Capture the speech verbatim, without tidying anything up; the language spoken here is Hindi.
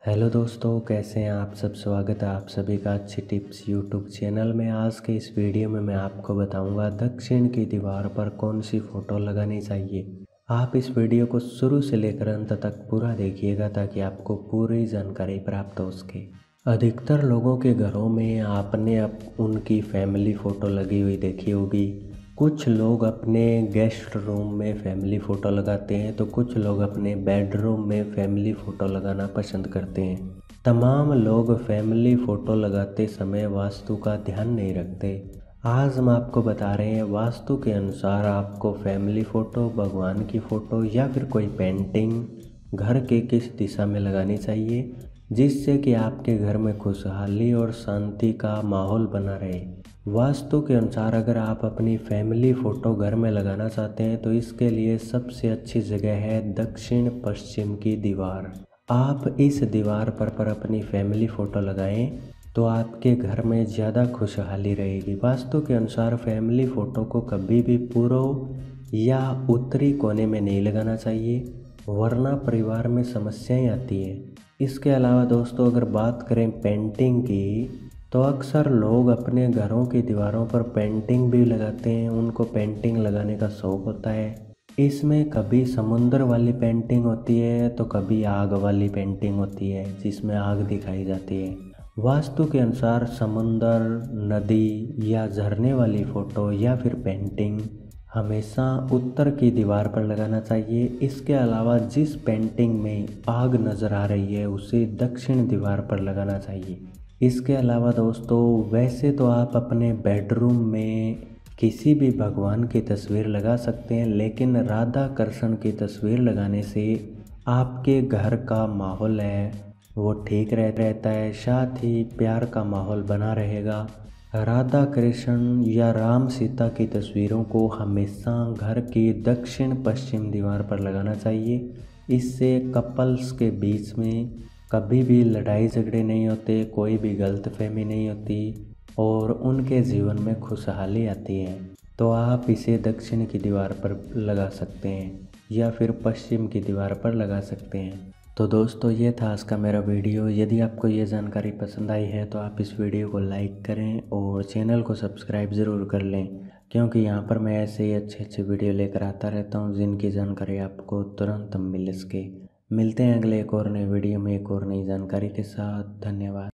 हेलो दोस्तों, कैसे हैं आप सब। स्वागत है आप सभी का अच्छी टिप्स यूट्यूब चैनल में। आज के इस वीडियो में मैं आपको बताऊंगा दक्षिण की दीवार पर कौन सी फ़ोटो लगानी चाहिए। आप इस वीडियो को शुरू से लेकर अंत तक पूरा देखिएगा ताकि आपको पूरी जानकारी प्राप्त हो सके। अधिकतर लोगों के घरों में आपने अब उनकी फैमिली फ़ोटो लगी हुई देखी होगी। कुछ लोग अपने गेस्ट रूम में फैमिली फ़ोटो लगाते हैं तो कुछ लोग अपने बेडरूम में फैमिली फ़ोटो लगाना पसंद करते हैं। तमाम लोग फैमिली फ़ोटो लगाते समय वास्तु का ध्यान नहीं रखते। आज हम आपको बता रहे हैं वास्तु के अनुसार आपको फैमिली फ़ोटो, भगवान की फ़ोटो या फिर कोई पेंटिंग घर के किस दिशा में लगानी चाहिए, जिससे कि आपके घर में खुशहाली और शांति का माहौल बना रहे। वास्तु के अनुसार अगर आप अपनी फैमिली फ़ोटो घर में लगाना चाहते हैं तो इसके लिए सबसे अच्छी जगह है दक्षिण पश्चिम की दीवार। आप इस दीवार पर पर अपनी फैमिली फ़ोटो लगाएं तो आपके घर में ज़्यादा खुशहाली रहेगी। वास्तु के अनुसार फैमिली फ़ोटो को कभी भी पूर्व या उत्तरी कोने में नहीं लगाना चाहिए, वरना परिवार में समस्याएं आती हैं। इसके अलावा दोस्तों, अगर बात करें पेंटिंग की, तो अक्सर लोग अपने घरों की दीवारों पर पेंटिंग भी लगाते हैं। उनको पेंटिंग लगाने का शौक होता है। इसमें कभी समुंदर वाली पेंटिंग होती है तो कभी आग वाली पेंटिंग होती है जिसमें आग दिखाई जाती है। वास्तु के अनुसार समुंदर, नदी या झरने वाली फ़ोटो या फिर पेंटिंग हमेशा उत्तर की दीवार पर लगाना चाहिए। इसके अलावा जिस पेंटिंग में आग नज़र आ रही है उसे दक्षिण दीवार पर लगाना चाहिए। इसके अलावा दोस्तों, वैसे तो आप अपने बेडरूम में किसी भी भगवान की तस्वीर लगा सकते हैं, लेकिन राधा कृष्ण की तस्वीर लगाने से आपके घर का माहौल है वो ठीक रह रहता है, साथ ही प्यार का माहौल बना रहेगा। राधा कृष्ण या राम सीता की तस्वीरों को हमेशा घर की दक्षिण पश्चिम दीवार पर लगाना चाहिए। इससे कपल्स के बीच में कभी भी लड़ाई झगड़े नहीं होते, कोई भी गलतफहमी नहीं होती और उनके जीवन में खुशहाली आती है। तो आप इसे दक्षिण की दीवार पर लगा सकते हैं या फिर पश्चिम की दीवार पर लगा सकते हैं। तो दोस्तों, ये था आज का मेरा वीडियो। यदि आपको ये जानकारी पसंद आई है तो आप इस वीडियो को लाइक करें और चैनल को सब्सक्राइब ज़रूर कर लें, क्योंकि यहाँ पर मैं ऐसे ही अच्छे अच्छे वीडियो लेकर आता रहता हूँ जिनकी जानकारी आपको तुरंत मिल सके। मिलते हैं अगले एक और नए वीडियो में एक और नई जानकारी के साथ। धन्यवाद।